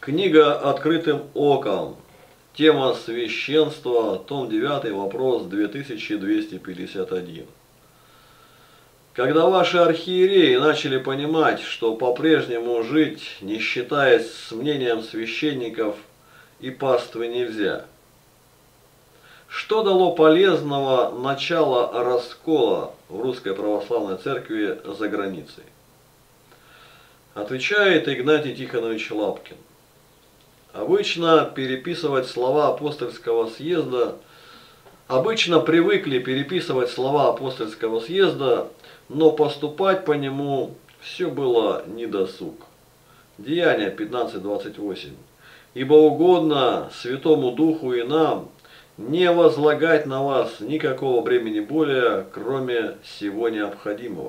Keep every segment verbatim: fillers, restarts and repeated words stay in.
Книга «Открытым оком». Тема священства. Том девятый. Вопрос две тысячи двести пятьдесят один. Когда ваши архиереи начали понимать, что по-прежнему жить, не считаясь с мнением священников и паствы, нельзя, что дало полезного начало раскола в Русской Православной Церкви за границей? Отвечает Игнатий Тихонович Лапкин. Обычно переписывать слова апостольского съезда, обычно привыкли переписывать слова апостольского съезда, но поступать по нему все было недосуг. Деяния пятнадцать двадцать восемь. Ибо угодно Святому Духу и нам не возлагать на вас никакого бремени более, кроме всего необходимого.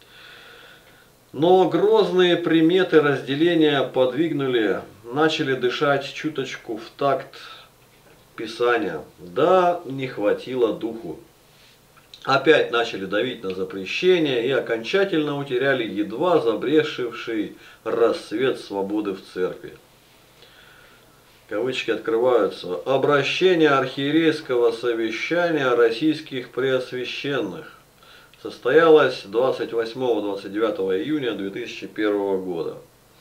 Но грозные приметы разделения подвигнули, начали дышать чуточку в такт Писания. Да, не хватило духу. Опять начали давить на запрещение и окончательно утеряли едва забрешивший рассвет свободы в церкви. Кавычки открываются. Обращение архиерейского совещания российских преосвященных состоялось двадцать восьмого — двадцать девятого июня две тысячи первого года.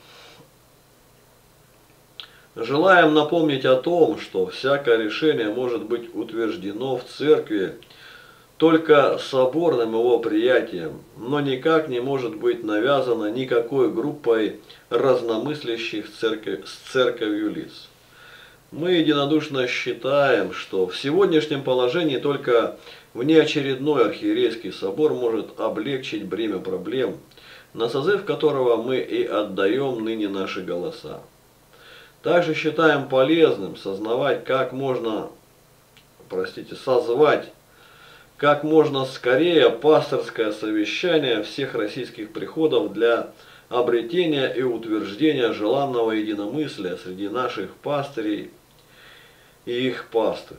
Желаем напомнить о том, что всякое решение может быть утверждено в церкви только соборным его приятием, но никак не может быть навязано никакой группой разномыслящих церковь, с церковью лиц. Мы единодушно считаем, что в сегодняшнем положении только внеочередной архиерейский собор может облегчить бремя проблем, на созыв которого мы и отдаем ныне наши голоса. Также считаем полезным сознавать, как можно, простите, созвать как можно скорее пасторское совещание всех российских приходов для обретения и утверждения желанного единомыслия среди наших пастырей и их паствы.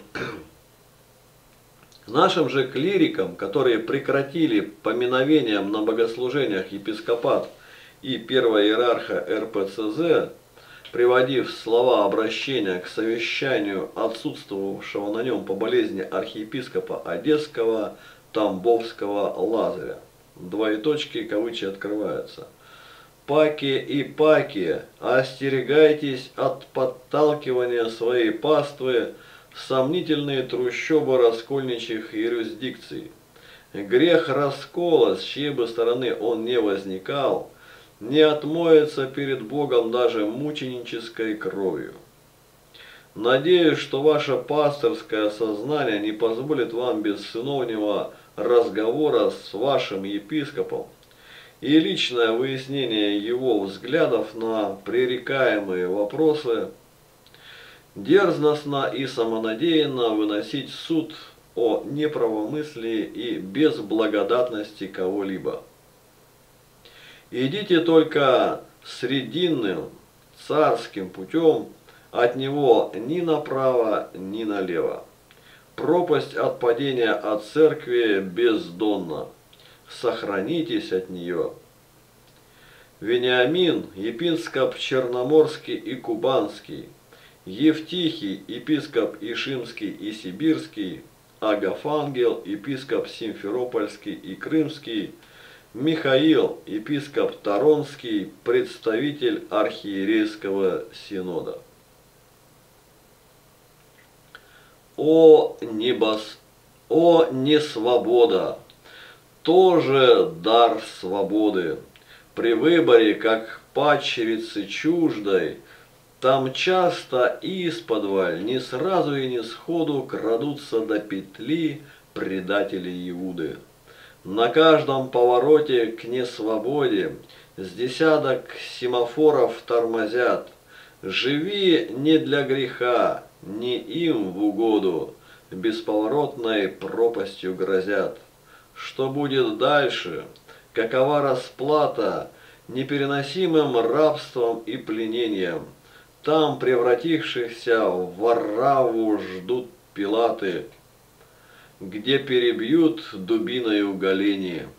Нашим же клирикам, которые прекратили поминовением на богослужениях епископат и первого иерарха эр пэ цэ зэ, приводив слова обращения к совещанию отсутствовавшего на нем по болезни архиепископа Одесского, Тамбовского Лазаря. Двоеточки, кавычки открываются. Паки и паки, остерегайтесь от подталкивания своей паствы в сомнительные трущобы раскольничьих юрисдикций. Грех раскола, с чьей бы стороны он не возникал, не отмоется перед Богом даже мученической кровью. Надеюсь, что ваше пасторское сознание не позволит вам без сыновнего разговора с вашим епископом и личное выяснение его взглядов на пререкаемые вопросы дерзностно и самонадеянно выносить суд о неправомыслии и безблагодатности кого-либо. Идите только срединным, царским путем, от него ни направо, ни налево. Пропасть от падения от церкви бездонна. Сохранитесь от нее. Вениамин, епископ Черноморский и Кубанский, Евтихий, епископ Ишимский и Сибирский, Агафангел, епископ Симферопольский и Крымский, Михаил, епископ Торонский, представитель архиерейского синода. О небос, о несвобода, тоже дар свободы. При выборе, как падчерицы чуждой, там часто исподволь, не сразу и не сходу крадутся до петли предатели Иуды. На каждом повороте к несвободе с десяток семафоров тормозят. Живи не для греха, не им в угоду, бесповоротной пропастью грозят. Что будет дальше? Какова расплата непереносимым рабством и пленением? Там превратившихся в вораву ждут Пилаты, где перебьют дубиною голени.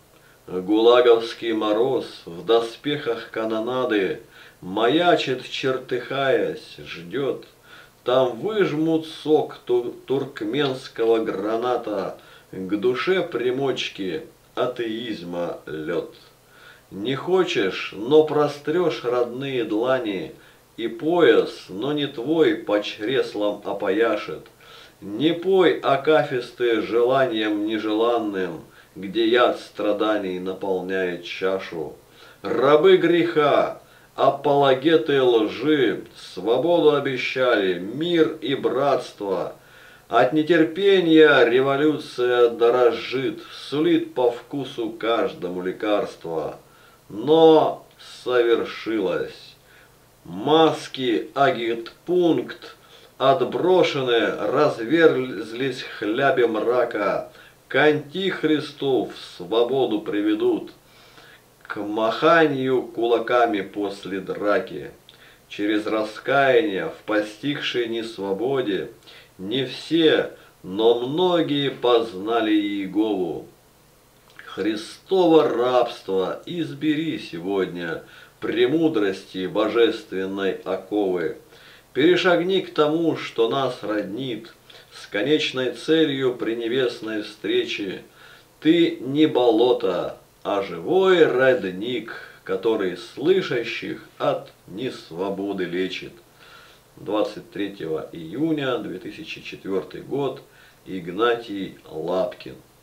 Гулаговский мороз в доспехах канонады маячит, чертыхаясь, ждет. Там выжмут сок ту туркменского граната, к душе примочки атеизма лед. Не хочешь, но прострешь родные длани, и пояс, но не твой, по чреслам опояшет. Не пой акафисты желанием нежеланным, где яд страданий наполняет чашу. Рабы греха, апологеты лжи, свободу обещали, мир и братство. От нетерпения революция дорожит, сулит по вкусу каждому лекарство. Но совершилось. Маски агитпункт отброшены, разверзлись хляби мрака. К антихристу в свободу приведут, к маханию кулаками после драки. Через раскаяние в постигшей несвободе не все, но многие познали Иегову. Христово рабство избери сегодня премудрости божественной оковы. Перешагни к тому, что нас роднит, с конечной целью пренебесной встречи. Ты не болото, а живой родник, который слышащих от несвободы лечит. двадцать третьего июня две тысячи четвёртый год. Игнатий Лапкин.